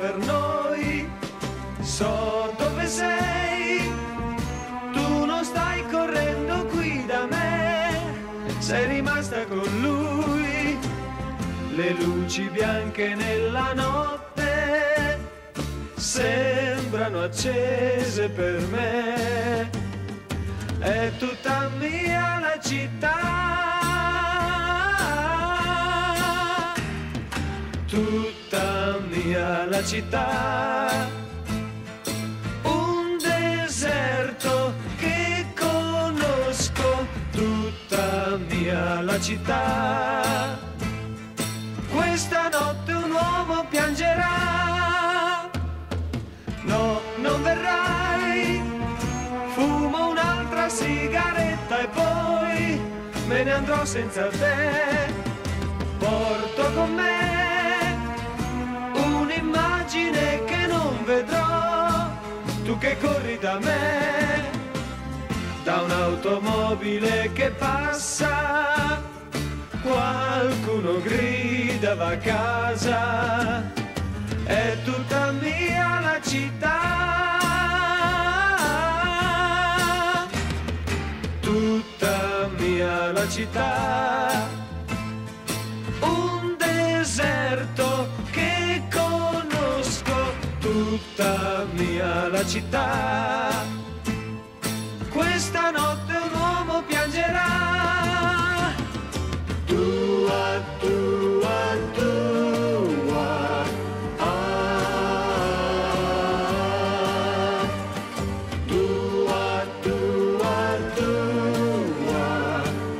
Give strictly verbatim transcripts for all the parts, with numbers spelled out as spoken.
per noi. So dove sei, tu non stai correndo qui da me, sei rimasta con lui. Le luci bianche nella notte sembrano accese per me. È tutta mia la città, tutta mia la città. Un deserto che conosco, tutta mia la città. Questa notte un uomo piangerà, no, non verrai. Fumo un'altra sigaretta e poi me ne andrò senza te. Porto con me un'immagine che non vedrò, tu che corri da me, da un'automobile che passa, qualcuno grida va a casa. È tutta mia la città, tutta mia la città. Un deserto che conosco, tutta mia la città. Questa notte un uomo piangerà, tua, tua, tua, ah, tua, tua, tua,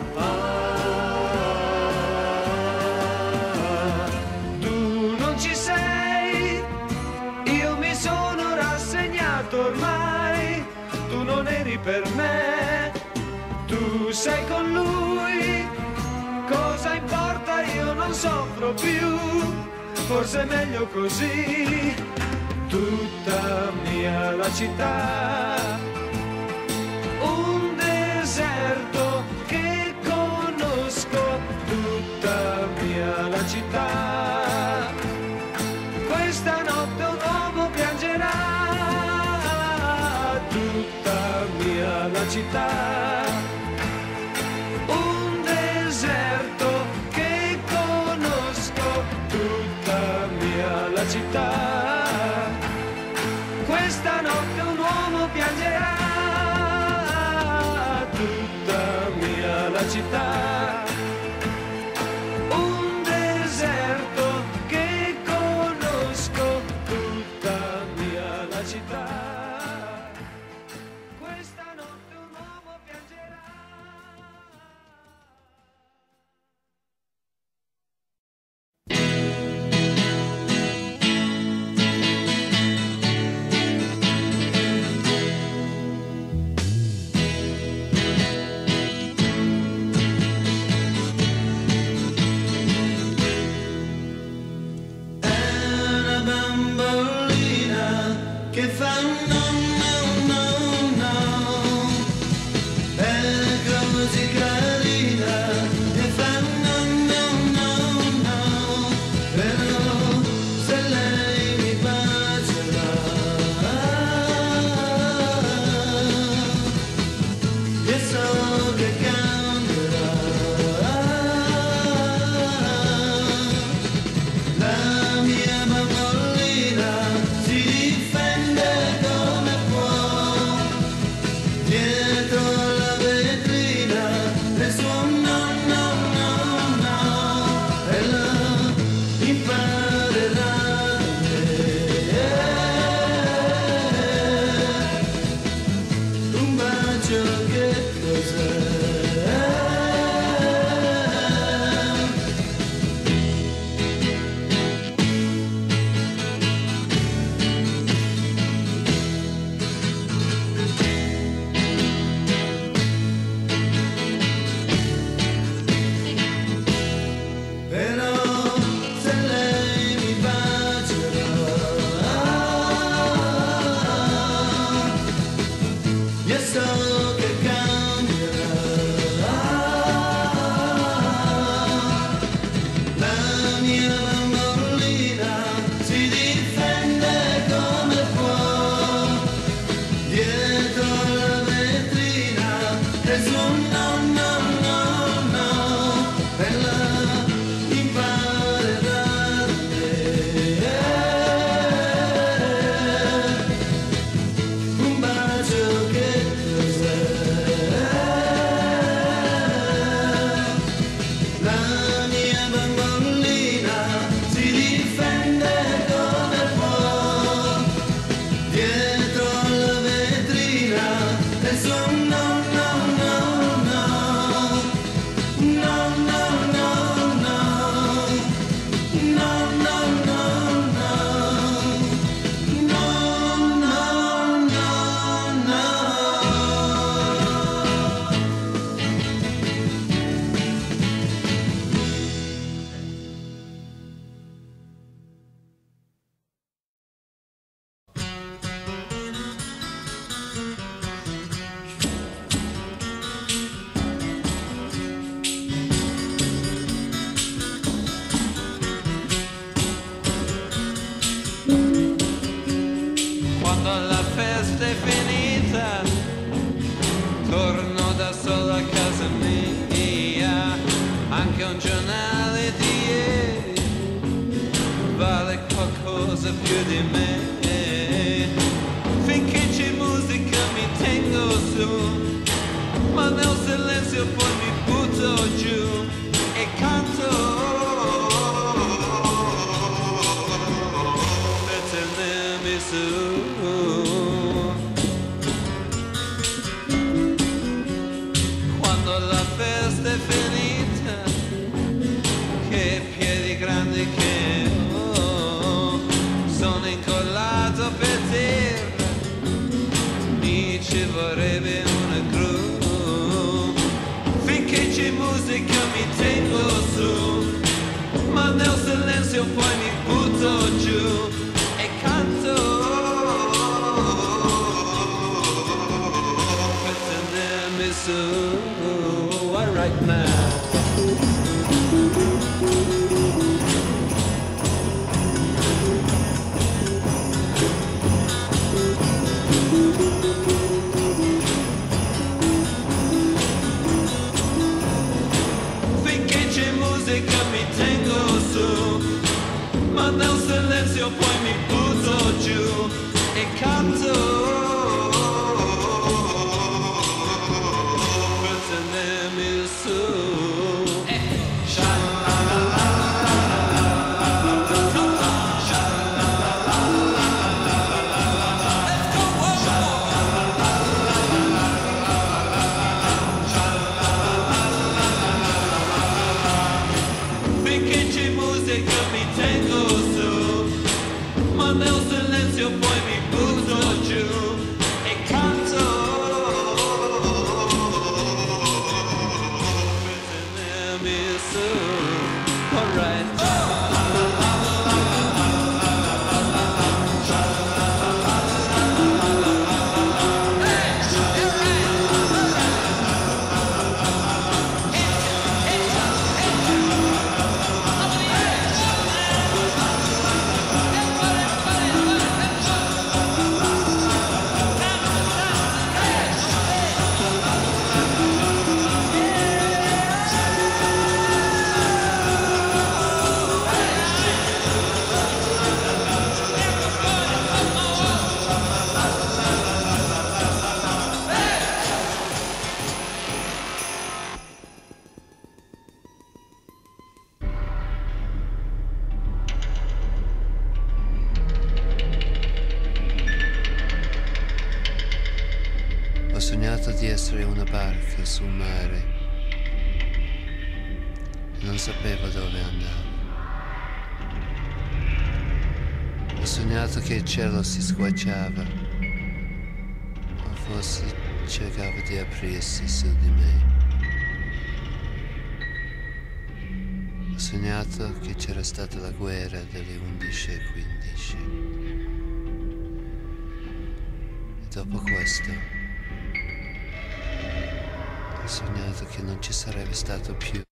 ah. Tu non ci sei, io mi sono rassegnato ormai, tu non eri per me, tu sei con lui, cosa importa, io non soffro più, forse è meglio così, tutta mia la città. Un deserto che conosco, tutta mia la città. Questa notte un uomo piangerà, tutta mia la città. Un deserto che conosco, tutta mia la città. Questa notte un uomo piangerà, tutta mia la città. Un deserto che conosco, tutta mia la città. Questa notte un uomo piangerà. La mia bambolina si difende con Quando la festa è finita, torno da solo a casa mia. Anche un giornale di ieri vale qualcosa più di me. Finché c'è musica mi tengo su, ma nel silenzio poi mi butto giù e canto per tenermi su. Quando la festa è finita, che piedi grandi che ho, sono incollato per terra, mi ci vorrebbe una gru. Finché c'è musica mi tengo su, ma nel silenzio poi mi butto giù e canto per tenermi su. All right now. Finché c'è musica mi tengo su, ma nel silenzio poi mi butto giù e canto per tenermi su. Finché c'è musica mi tengo su, ma nel silenzio poi mi butto giù e canto per tenermi su. All right. Ho sognato di essere una barca sul mare e non sapevo dove andare. Ho sognato che il cielo si squarciava, o forse cercava di aprirsi su di me. Ho sognato che c'era stata la guerra delle undici e quindici. E dopo questo ho sognato che non ci sarebbe stato più